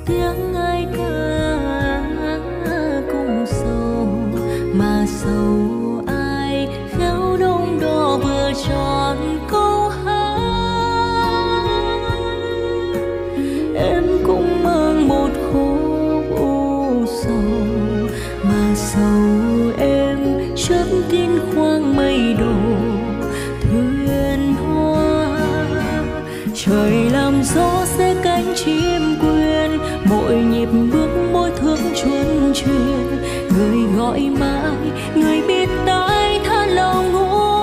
tiếng ai ca cùng sầu, mà sầu ai khéo đông đo vừa tròn câu hát. Em cũng mang một khúc u sầu, mà sầu em chớp tin khoang mây đổ thuyền hoa. Trời làm gió sẽ cánh chim quyên, mỗi nhịp bước mỗi thước chuân truyền. Người gọi mãi, người biết tai tha lòng ngủ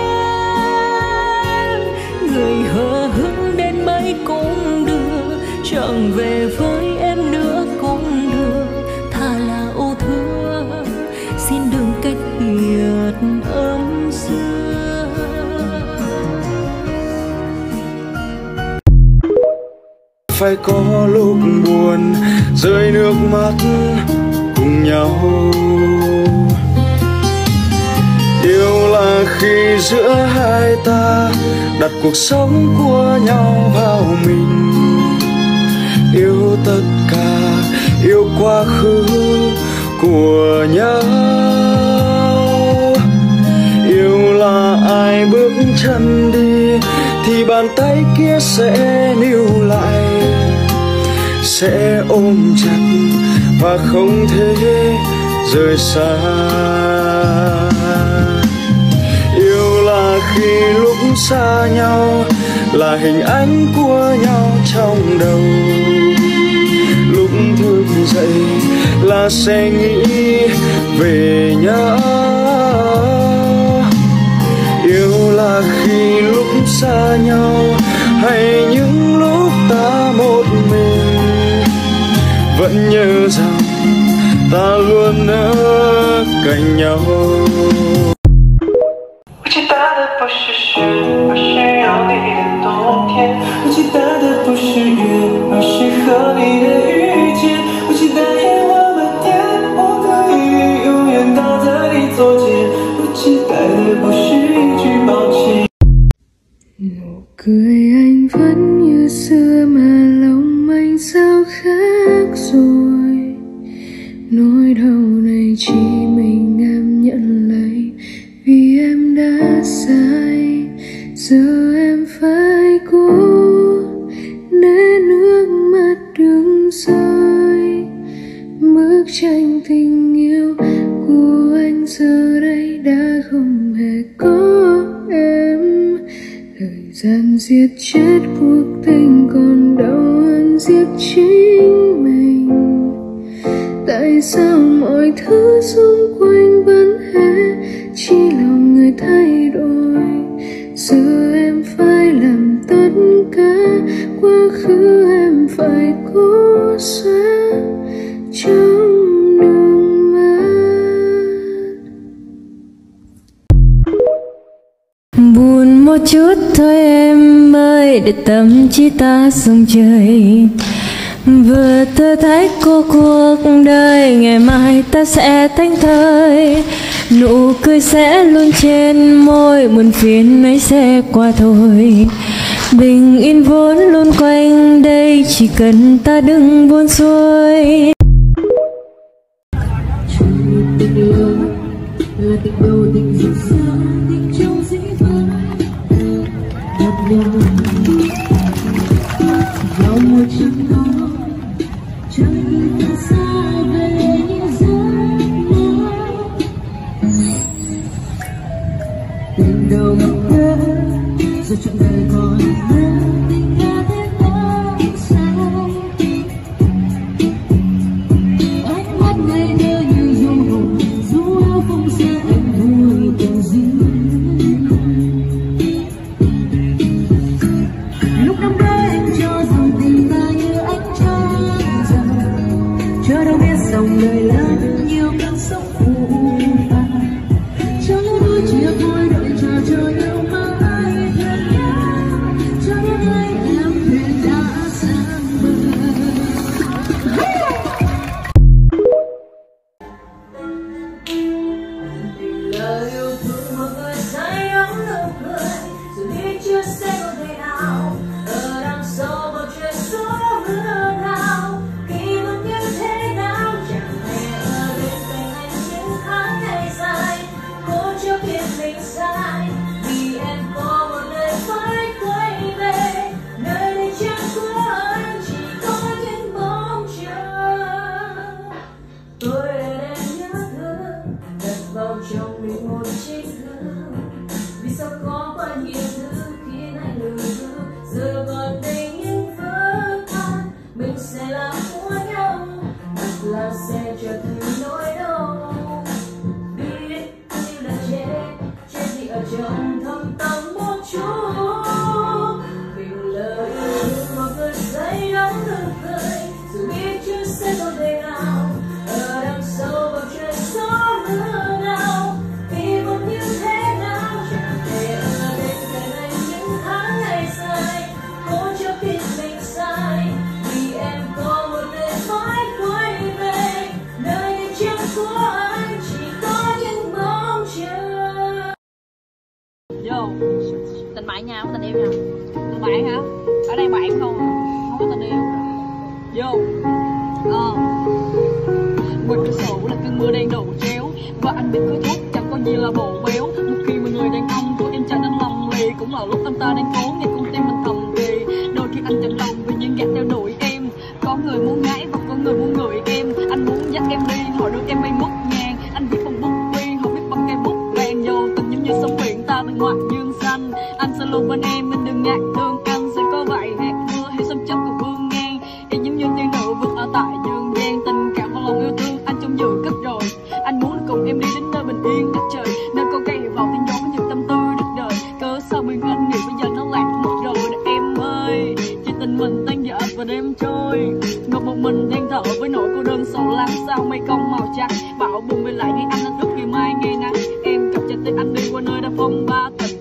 yên. Người hờ hững đến mấy cũng được, chẳng về với em nữa cũng được. Thà là ô thương, xin đừng cách biệt âm xưa. Phải có lúc buồn rơi nước mắt cùng nhau. Yêu là khi giữa hai ta đặt cuộc sống của nhau vào mình. Yêu tất cả, yêu quá khứ của nhau. Yêu là ai bước chân đi thì bàn tay kia sẽ níu lại, sẽ ôm chặt và không thể rời xa. Yêu là khi lúc xa nhau là hình ảnh của nhau trong đầu. Lúc thức dậy là sẽ nghĩ về nhau. Yêu là khi lúc xa nhau hay những lúc ta một mình, vẫn nhớ rằng ta luôn ở cạnh nhau. 我期待的不是雪，而是有你的冬天。我期待的不是月，而是和你的遇见。我期待天花满天，我可以永远躺在你左肩。我期待的不是一句抱歉。 Nụ cười anh vẫn như xưa mà lòng anh sao khác rồi. Nỗi đau này chỉ mình em nhận lấy, vì em đã sai. Giờ em phải cố để nước mắt đừng rơi. Bức tranh tình yêu của anh giờ đây đã không hề có em. Thời gian giết chết cuộc tình còn đau hơn giết chính mình. Tại sao mọi thứ xung quanh vẫn hết, chỉ lòng người thay đổi. Giờ em phải làm tất cả, quá khứ em phải cố xóa trong nước mắt. Buồn một chút thôi em ơi, để tâm trí ta sông trời. Vừa tôi thấy cô cuộc đời, ngày mai ta sẽ thánh thơi. Nụ cười sẽ luôn trên môi, buồn phiền ấy sẽ qua thôi. Bình yên vốn luôn quanh đây, chỉ cần ta đừng buồn xuôi. Tình yêu là tình đầu tình dịu dàng, tình trong dĩ vãng. Gặp nhau vào một chiều đó, trời ta xa về những giấc mơ. Tình đầu ngập ngỡ rồi trọn đời còn nhớ tình ca thế bao sao. Ánh mắt ngây thơ như du hồn, du áo không xa anh vui tình duyên. Lúc năm đó em cho rằng tình ta như ánh trăng rằm, chưa đâu biết dòng đời lớn nhiều cơn sóng phù phàng. Cho những đôi chia đôi đợi chờ cho nhau mãi thật nhớ, cho những ngày em thuyền đã sang bờ. Tình là yêu thương một người say ấm nụ cười, dù biết chưa sẽ không thể nào ở đằng sau một ở đây bạn không à, không có tình yêu. Vô quên cái sổ là cơn mưa đang đổ treo và anh biết khói thuốc chẳng có gì là bồ béo. Một khi mà người đàn ông của em trở nên lầm lì cũng là lúc anh ta đang cố nghe con tim mình thầm thì đôi khi anh chẳng lòng vì những gạt theo đuổi em. Có người muốn ngái và có người muốn ngửi em. Anh muốn dắt em đi hỏi được em bay mất ngàn. Anh viết bằng bút bi họ viết bằng cây bút vàng vô tình giống như sông biển ta bên ngoài dương xanh. Anh sẽ luôn bên em mình đừng ngại thương anh sẽ có vậy hạt mưa hay sấm chớp còn vương ngang. Em giống như tiên nữ vượt ở tại dương gian tình cảm và lòng yêu thương anh trong dự cất rồi. Anh muốn cùng em đi đến nơi bình yên đất trời nơi con cây hy vọng tiên dấu với những tâm tư đất đời. Cớ sao mình anh nghĩ bây giờ nó lạc mất rồi để em ơi chỉ tình mình tan dở và đêm trôi ngồi một mình than thở với nỗi cô đơn sầu lắng. Sao mây không màu trắng bão buồn về lại ngay anh thức ngày mai ngày nắng em cầm chặt tay anh đi qua nơi đã phong ba tình.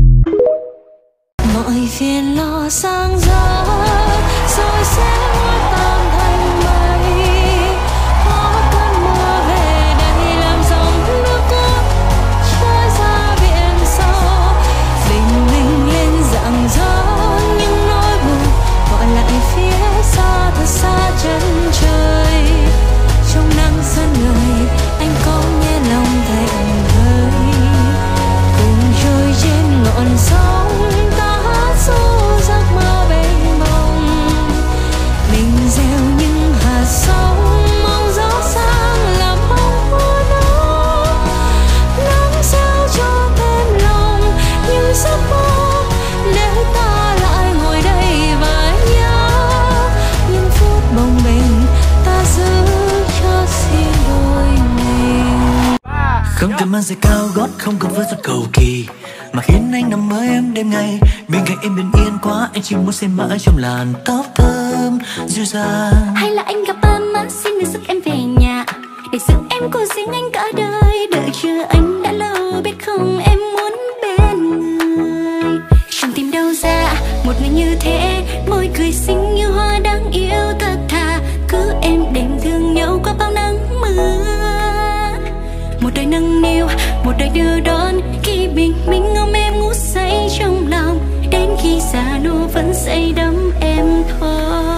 Mọi phiền lo sang gió rồi sẽ hóa tan thành mây. Có cơn mưa về đây làm dòng nước cuốn trôi ra biển sâu. Bình minh lên dạng gió những nỗi buồn gọi lại phía xa thật xa chân trời. Trong nắng sân người anh có nghe lòng thành thơi cùng trôi trên ngọn sóng ta hát ru giấc mơ mênh mông. Mình gieo những hạt giống mong gió sáng làm bông hoa đó nắng sao cho thêm lòng những giấc mơ để ta lại ngồi đây và nhớ những phút bồng bềnh ta giữ cho riêng đôi mình. Không cần mang giày cao gót, không cần với giọt cầu kỳ mà khiến anh nằm mơ em đêm ngày. Bên cạnh em bình yên quá, anh chỉ muốn xem mãi trong làn tóc thơm dịu dàng. Hay là anh gặp ba má xin được giúp em về nhà để giữ em cô riêng anh cả đời. Đợi chờ anh đã lâu biết không em muốn bên người. Chẳng tìm đâu ra một người như thế, môi cười xinh như hoa đáng yêu thật thà. Cứ em đêm thương nhau qua bao nắng mưa. Một đời nâng niu, một đời đưa đón khi bình minh ôm em ngủ say trong lòng. Đến khi già nua vẫn say đắm em thôi.